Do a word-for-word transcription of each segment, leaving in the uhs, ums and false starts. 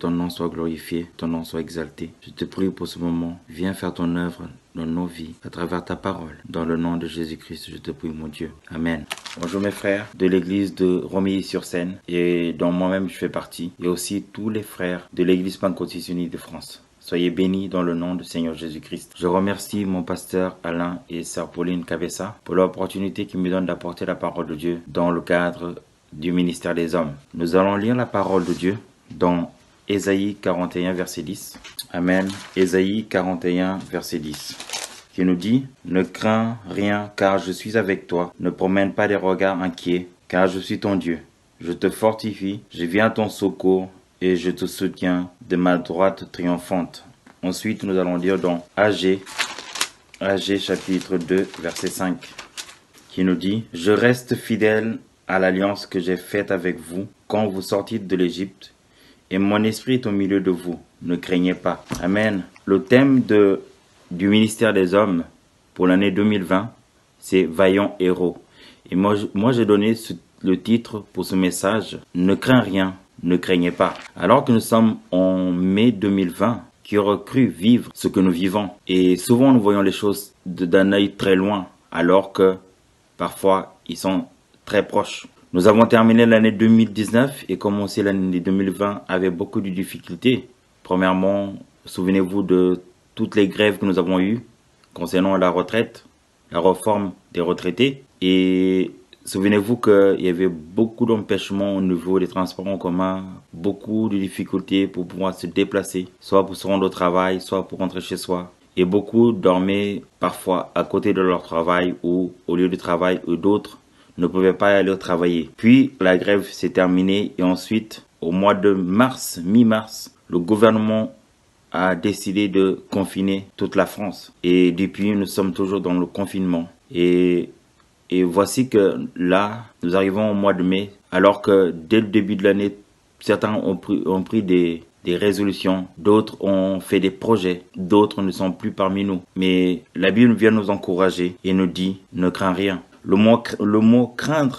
ton nom soit glorifié, ton nom soit exalté. Je te prie pour ce moment, viens faire ton œuvre dans nos vies, à travers ta parole. Dans le nom de Jésus-Christ, je te prie, mon Dieu. Amen. Bonjour mes frères de l'église de Romilly-sur-Seine, et dont moi-même je fais partie, et aussi tous les frères de l'église pentecôtiste unie de France. Soyez bénis dans le nom du Seigneur Jésus-Christ. Je remercie mon pasteur Alain et sœur Pauline Cabessa pour l'opportunité qu'ils me donnent d'apporter la parole de Dieu dans le cadre du ministère des hommes. Nous allons lire la parole de Dieu dans Ésaïe quarante et un, verset dix. Amen. Ésaïe quarante et un, verset dix. Qui nous dit « Ne crains rien, car je suis avec toi. Ne promène pas des regards inquiets, car je suis ton Dieu. Je te fortifie, je viens à ton secours, et je te soutiens de ma droite triomphante. » Ensuite, nous allons lire dans Agé, Agé chapitre deux, verset cinq, qui nous dit « Je reste fidèle à l'alliance que j'ai faite avec vous quand vous sortîtes de l'Égypte, et mon esprit est au milieu de vous. Ne craignez pas. » Amen. Le thème de, du ministère des hommes pour l'année deux mille vingt, c'est « Vaillants héros ». Et moi, moi j'ai donné ce, le titre pour ce message « Ne crains rien, ne craignez pas ». Alors que nous sommes en mai deux mille vingt, qui aurait cru vivre ce que nous vivons. Et souvent, nous voyons les choses d'un œil très loin, alors que parfois, ils sont très proches. Nous avons terminé l'année deux mille dix-neuf et commencé l'année deux mille vingt avec beaucoup de difficultés. Premièrement, souvenez-vous de toutes les grèves que nous avons eues concernant la retraite, la réforme des retraités. Et souvenez-vous qu'il y avait beaucoup d'empêchements au niveau des transports en commun, beaucoup de difficultés pour pouvoir se déplacer, soit pour se rendre au travail, soit pour rentrer chez soi. Et beaucoup dormaient parfois à côté de leur travail ou au lieu de travail, ou d'autres ne pouvaient pas aller travailler. Puis la grève s'est terminée et ensuite, au mois de mars, mi-mars, le gouvernement a décidé de confiner toute la France. Et depuis, nous sommes toujours dans le confinement. Et, et voici que là, nous arrivons au mois de mai, alors que dès le début de l'année, certains ont pris, ont pris des, des résolutions, d'autres ont fait des projets, d'autres ne sont plus parmi nous. Mais la Bible vient nous encourager et nous dit, ne crains rien. Le mot, le mot craindre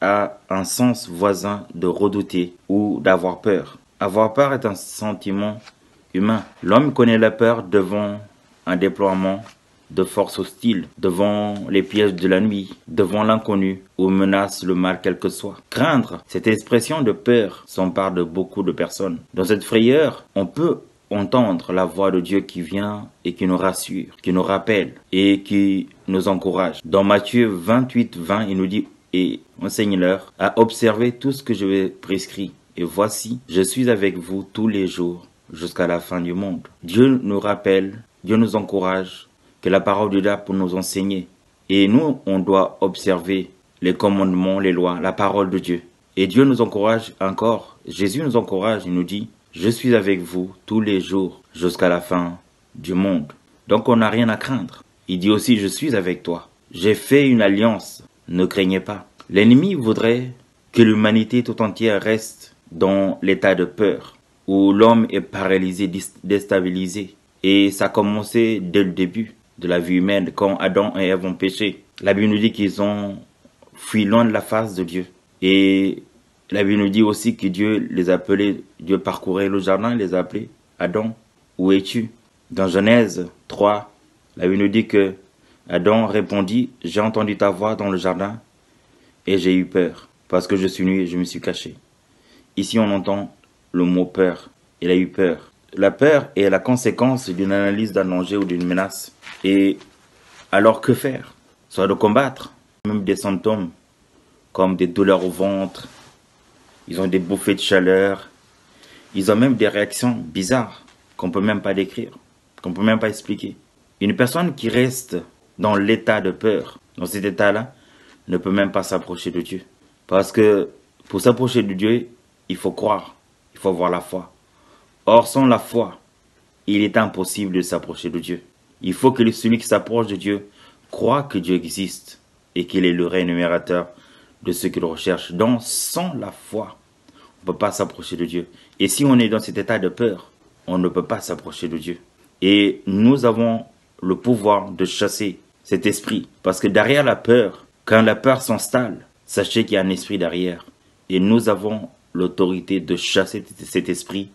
a un sens voisin de redouter ou d'avoir peur. Avoir peur est un sentiment humain. L'homme connaît la peur devant un déploiement de forces hostiles, devant les pièges de la nuit, devant l'inconnu ou menace le mal quel que soit. Craindre, cette expression de peur s'empare de beaucoup de personnes. Dans cette frayeur, on peut entendre la voix de Dieu qui vient et qui nous rassure, qui nous rappelle et qui nous encourage. Dans Matthieu vingt-huit, vingt, il nous dit « Et enseigne-leur à observer tout ce que je vais prescrit. Et voici, je suis avec vous tous les jours jusqu'à la fin du monde. » Dieu nous rappelle, Dieu nous encourage que la parole de Dieu est pour nous enseigner. Et nous, on doit observer les commandements, les lois, la parole de Dieu. Et Dieu nous encourage encore. Jésus nous encourage, il nous dit « Je suis avec vous tous les jours jusqu'à la fin du monde. » Donc on n'a rien à craindre. Il dit aussi « Je suis avec toi. J'ai fait une alliance. Ne craignez pas. » L'ennemi voudrait que l'humanité tout entière reste dans l'état de peur, où l'homme est paralysé, déstabilisé. Et ça a commencé dès le début de la vie humaine, quand Adam et Ève ont péché. La Bible nous dit qu'ils ont fui loin de la face de Dieu. Et la Bible nous dit aussi que Dieu les appelait, Dieu parcourait le jardin, il les a appelés « Adam, où es-tu » Dans Genèse trois, la Bible nous dit que Adam répondit « J'ai entendu ta voix dans le jardin et j'ai eu peur, parce que je suis nu et je me suis caché. » Ici, on entend le mot peur. Il a eu peur. La peur est la conséquence d'une analyse d'un danger ou d'une menace. Et alors, que faire? Soit de combattre, même des symptômes, comme des douleurs au ventre, ils ont des bouffées de chaleur, ils ont même des réactions bizarres qu'on ne peut même pas décrire, qu'on ne peut même pas expliquer. Une personne qui reste dans l'état de peur, dans cet état-là, ne peut même pas s'approcher de Dieu. Parce que pour s'approcher de Dieu, il faut croire, il faut avoir la foi. Or, sans la foi, il est impossible de s'approcher de Dieu. Il faut que celui qui s'approche de Dieu croit que Dieu existe et qu'il est le rémunérateur de ceux qu'il recherche. Donc, sans la foi, on ne peut pas s'approcher de Dieu. Et si on est dans cet état de peur, on ne peut pas s'approcher de Dieu. Et nous avons le pouvoir de chasser cet esprit. Parce que derrière la peur, quand la peur s'installe, sachez qu'il y a un esprit derrière. Et nous avons l'autorité de chasser cet esprit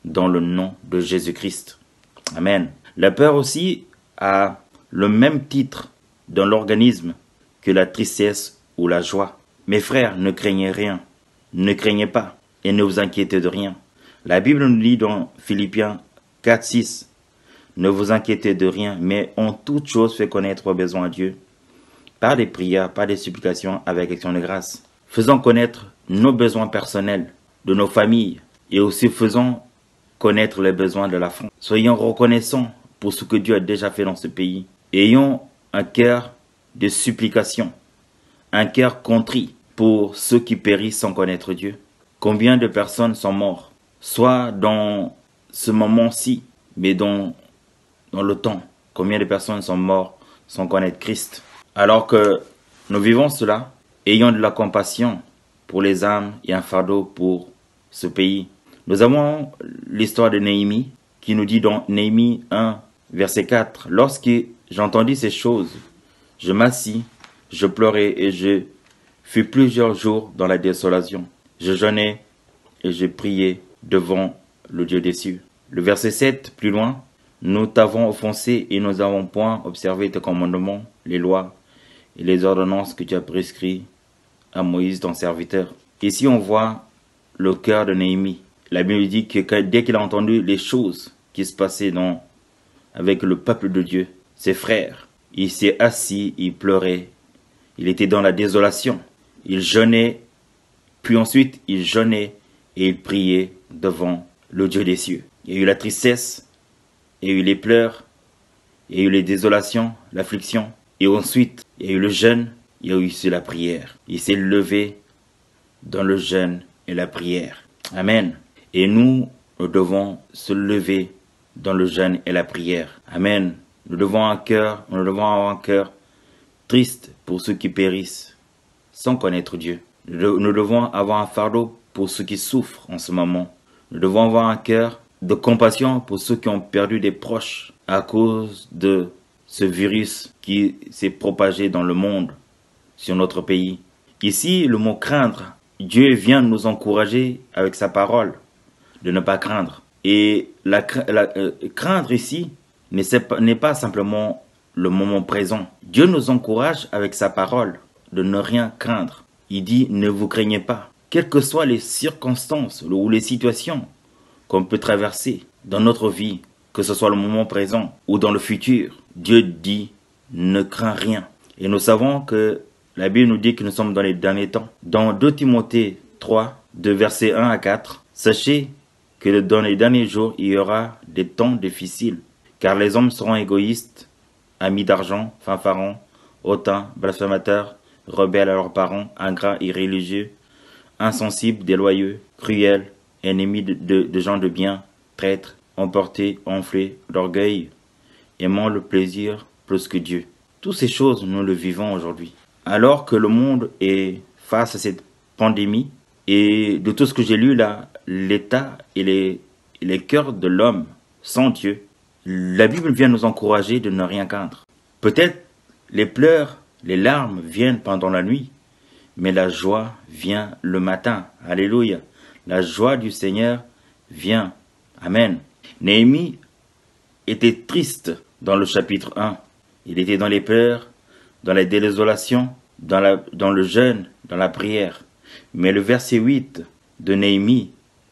dans le nom de Jésus-Christ. Amen. La peur aussi a le même titre dans l'organisme que la tristesse ou la joie. Mes frères, ne craignez rien, ne craignez pas et ne vous inquiétez de rien. La Bible nous dit dans Philippiens quatre, six, ne vous inquiétez de rien, mais en toute chose faites connaître vos besoins à Dieu, par des prières, par des supplications, avec action de grâce. Faisons connaître nos besoins personnels, de nos familles, et aussi faisons connaître les besoins de la France. Soyons reconnaissants pour ce que Dieu a déjà fait dans ce pays. Ayons un cœur de supplication, un cœur contrit pour ceux qui périssent sans connaître Dieu. Combien de personnes sont mortes, soit dans ce moment-ci, mais dans, dans le temps. Combien de personnes sont mortes sans connaître Christ. Alors que nous vivons cela, ayons de la compassion pour les âmes et un fardeau pour ce pays. Nous avons l'histoire de Néhémie qui nous dit dans Néhémie un, verset quatre, « Lorsque j'entendis ces choses, je m'assis, je pleurais et je fus plusieurs jours dans la désolation. Je jeûnais et je priais devant le Dieu des cieux. » Le verset sept, plus loin, « Nous t'avons offensé et nous n'avons point observé tes commandements, les lois et les ordonnances que tu as prescrites à Moïse ton serviteur. » Ici on voit le cœur de Néhémie. La Bible dit que dès qu'il a entendu les choses qui se passaient dans, avec le peuple de Dieu, ses frères, il s'est assis, il pleurait, il était dans la désolation. Il jeûnait, puis ensuite il jeûnait et il priait devant le Dieu des cieux. Il y a eu la tristesse, il y a eu les pleurs, il y a eu les désolations, l'affliction, et ensuite il y a eu le jeûne, il y a eu aussi la prière. Il s'est levé dans le jeûne et la prière. Amen. Et nous, nous devons se lever dans le jeûne et la prière. Amen. Nous devons un cœur, nous devons avoir un cœur triste pour ceux qui périssent sans connaître Dieu. Nous devons avoir un fardeau pour ceux qui souffrent en ce moment. Nous devons avoir un cœur de compassion pour ceux qui ont perdu des proches à cause de ce virus qui s'est propagé dans le monde, sur notre pays. Ici, le mot craindre, Dieu vient nous encourager avec sa parole de ne pas craindre. Et la, la euh, craindre ici n'est pas simplement le moment présent. Dieu nous encourage avec sa parole de ne rien craindre. Il dit, ne vous craignez pas. Quelles que soient les circonstances ou les situations qu'on peut traverser dans notre vie, que ce soit le moment présent ou dans le futur, Dieu dit, ne crains rien. Et nous savons que la Bible nous dit que nous sommes dans les derniers temps. Dans deux Timothée trois, de versets un à quatre, sachez que dans les derniers jours, il y aura des temps difficiles, car les hommes seront égoïstes, amis d'argent, fanfarons, hautains, blasphémateurs, rebelles à leurs parents, ingrats, irréligieux, insensibles, déloyaux, cruels, ennemis de, de, de gens de bien, traîtres, emportés, enflés d'orgueil, aimant le plaisir plus que Dieu. Toutes ces choses, nous le vivons aujourd'hui. Alors que le monde est face à cette pandémie, et de tout ce que j'ai lu là, l'état et les, et les cœurs de l'homme sans Dieu, la Bible vient nous encourager de ne rien craindre. Peut-être les pleurs, les larmes viennent pendant la nuit, mais la joie vient le matin. Alléluia. La joie du Seigneur vient. Amen. Néhémie était triste dans le chapitre un. Il était dans les pleurs, dans la désolation, dans, la, dans le jeûne, dans la prière. Mais le verset huit de Néhémie,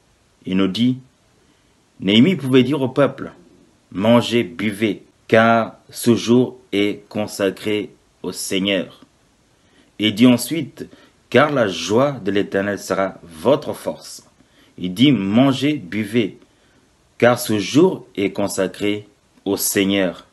il nous dit, Néhémie pouvait dire au peuple, mangez, buvez, car ce jour est consacré au Seigneur. Il dit ensuite, car la joie de l'Éternel sera votre force. Il dit, mangez, buvez, car ce jour est consacré au Seigneur.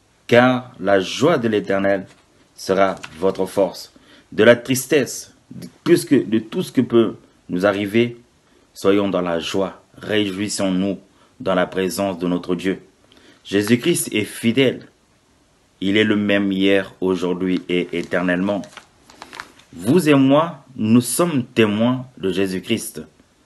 Car la joie de l'Éternel sera votre force. De la tristesse, plus que de tout ce qui peut nous arriver, soyons dans la joie, réjouissons-nous dans la présence de notre Dieu. Jésus-Christ est fidèle. Il est le même hier, aujourd'hui et éternellement. Vous et moi, nous sommes témoins de Jésus-Christ,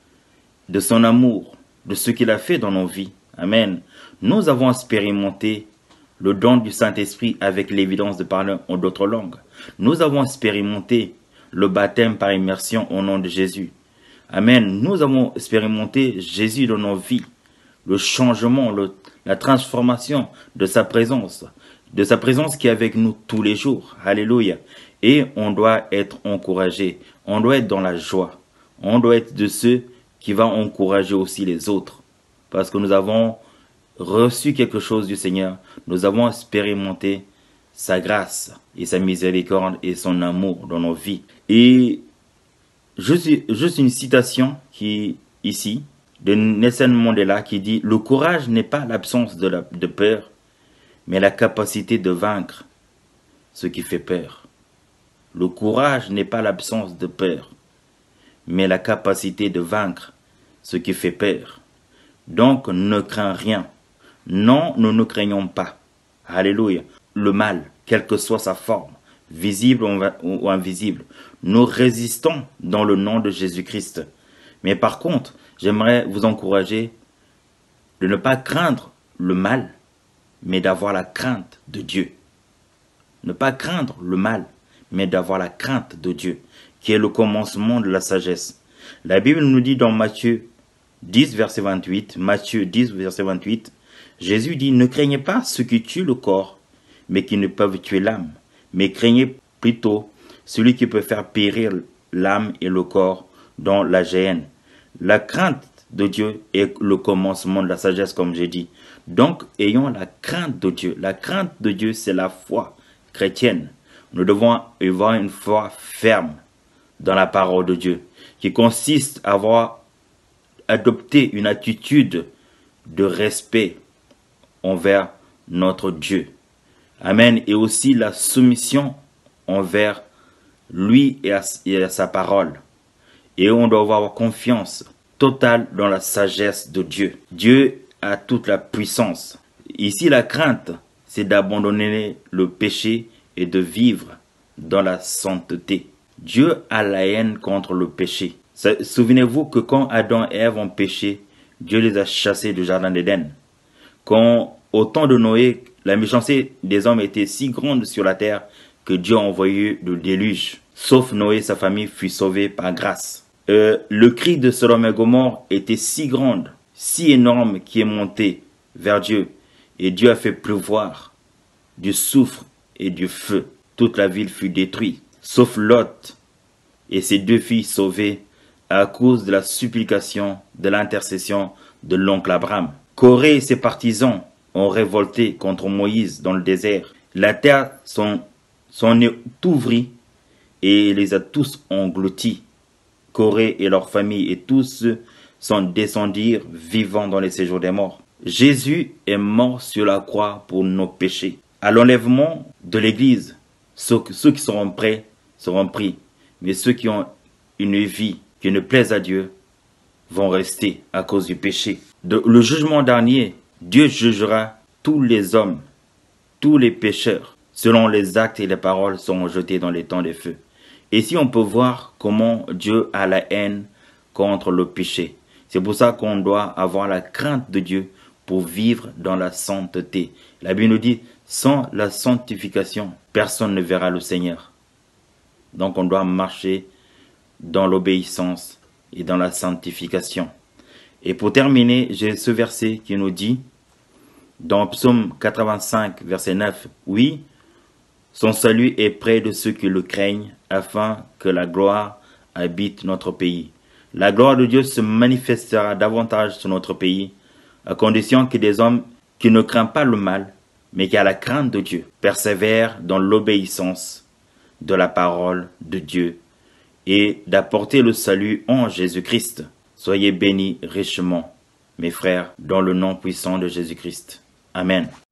de son amour, de ce qu'il a fait dans nos vies. Amen. Nous avons expérimenté le don du Saint-Esprit avec l'évidence de parler en d'autres langues. Nous avons expérimenté le baptême par immersion au nom de Jésus. Amen. Nous avons expérimenté Jésus dans nos vies le changement, le, la transformation de sa présence, de sa présence qui est avec nous tous les jours. Alléluia. Et on doit être encouragé, on doit être dans la joie, on doit être de ceux qui vont encourager aussi les autres. Parce que nous avons reçu quelque chose du Seigneur, nous avons expérimenté sa grâce et sa miséricorde et son amour dans nos vies. Et juste, juste une citation qui ici, de Nelson Mandela qui dit « Le courage n'est pas l'absence de, la, de peur, mais la capacité de vaincre ce qui fait peur. » Le courage n'est pas l'absence de peur, mais la capacité de vaincre ce qui fait peur. Donc, ne crains rien. Non, nous ne craignons pas. Alléluia. Le mal, quelle que soit sa forme, visible ou invisible, nous résistons dans le nom de Jésus-Christ. Mais par contre, j'aimerais vous encourager de ne pas craindre le mal, mais d'avoir la crainte de Dieu. Ne pas craindre le mal, mais d'avoir la crainte de Dieu, qui est le commencement de la sagesse. La Bible nous dit dans Matthieu dix, verset vingt-huit, Matthieu dix, verset vingt-huit, Jésus dit « Ne craignez pas ceux qui tuent le corps, mais qui ne peuvent tuer l'âme, mais craignez plutôt celui qui peut faire périr l'âme et le corps dans la géhenne. » La crainte de Dieu est le commencement de la sagesse, comme j'ai dit. Donc, ayons la crainte de Dieu. La crainte de Dieu, c'est la foi chrétienne. Nous devons avoir une foi ferme dans la parole de Dieu, qui consiste à avoir adopté une attitude de respect envers notre Dieu. Amen. Et aussi la soumission envers lui et à, et à sa parole. Et on doit avoir confiance totale dans la sagesse de Dieu. Dieu a toute la puissance. Ici, la crainte, c'est d'abandonner le péché et de vivre dans la sainteté. Dieu a la haine contre le péché. Souvenez-vous que quand Adam et Ève ont péché, Dieu les a chassés du jardin d'Éden. Quand, au temps de Noé, la méchanceté des hommes était si grande sur la terre que Dieu a envoyé le déluge. Sauf Noé et sa famille furent sauvés par grâce. Euh, le cri de Sodome et Gomorrhe était si grand, si énorme, qui est monté vers Dieu. Et Dieu a fait pleuvoir du soufre et du feu. Toute la ville fut détruite, sauf Lot et ses deux filles sauvées à cause de la supplication, de l'intercession de l'oncle Abraham. Corée et ses partisans ont révolté contre Moïse dans le désert. La terre s'en est ouvrie et les a tous engloutis. Corée et leur famille et tous sont descendus vivants dans les séjours des morts. Jésus est mort sur la croix pour nos péchés. À l'enlèvement de l'Église, ceux, ceux qui seront prêts seront pris, mais ceux qui ont une vie qui ne plaise à Dieu vont rester à cause du péché. De, le jugement dernier, Dieu jugera tous les hommes, tous les pécheurs, selon les actes et les paroles seront jetés dans les temps des feux. Ici, on peut voir comment Dieu a la haine contre le péché. C'est pour ça qu'on doit avoir la crainte de Dieu pour vivre dans la sainteté. La Bible nous dit, sans la sanctification, personne ne verra le Seigneur. Donc, on doit marcher dans l'obéissance et dans la sanctification. Et pour terminer, j'ai ce verset qui nous dit, dans Psaume quatre-vingt-cinq, verset neuf, « Oui, son salut est près de ceux qui le craignent, afin que la gloire habite notre pays. » La gloire de Dieu se manifestera davantage sur notre pays, à condition que des hommes qui ne craignent pas le mal, mais qui ont la crainte de Dieu, persévèrent dans l'obéissance de la parole de Dieu et d'apporter le salut en Jésus-Christ. Soyez bénis richement, mes frères, dans le nom puissant de Jésus-Christ. Amen.